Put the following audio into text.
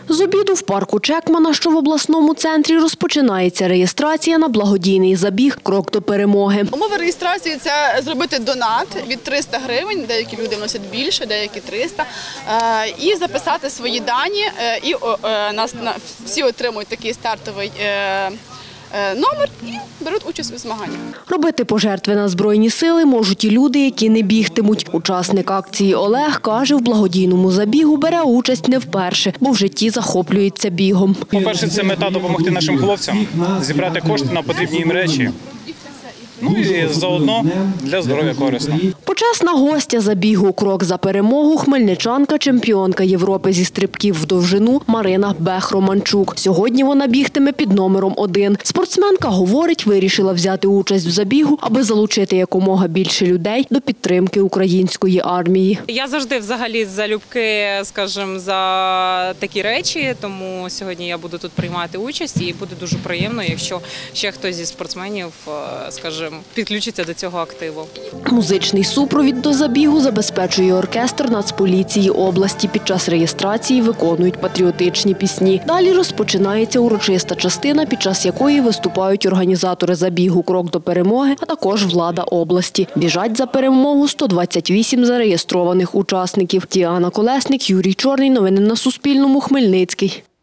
З обіду в парку Чекмана, що в обласному центрі, розпочинається реєстрація на благодійний забіг «Крок до перемоги». Умови реєстрації – це зробити донат від 300 гривень, деякі люди вносять більше, деякі 300, і записати свої дані, і всі отримують такий стартовий номер і беруть участь у змаганнях. Робити пожертви на Збройні сили можуть і люди, які не бігтимуть. Учасник акції Олег каже, в благодійному забігу бере участь не вперше, бо в житті захоплюється бігом. По-перше, це мета допомогти нашим хлопцям, зібрати кошти на потрібні їм речі. Ну і заодно для здоров'я корисно. Почесна гостя забігу «Крок за перемогу» – хмельничанка, чемпіонка Європи зі стрибків в довжину Марина Бех-Романчук. Сьогодні вона бігтиме під номером 1. Спортсменка говорить, вирішила взяти участь в забігу, аби залучити якомога більше людей до підтримки української армії. Я завжди взагалі залюбки, скажімо, за такі речі, тому сьогодні я буду тут приймати участь і буде дуже приємно, якщо ще хтось зі спортсменів, скажімо, підключиться до цього активу. Музичний супровід до забігу забезпечує оркестр Нацполіції області. Під час реєстрації виконують патріотичні пісні. Далі розпочинається урочиста частина, під час якої виступають організатори забігу «Крок до перемоги», а також влада області. Біжать за перемогу 128 зареєстрованих учасників. Діана Колесник, Юрій Чорний. Новини на Суспільному. Хмельницький.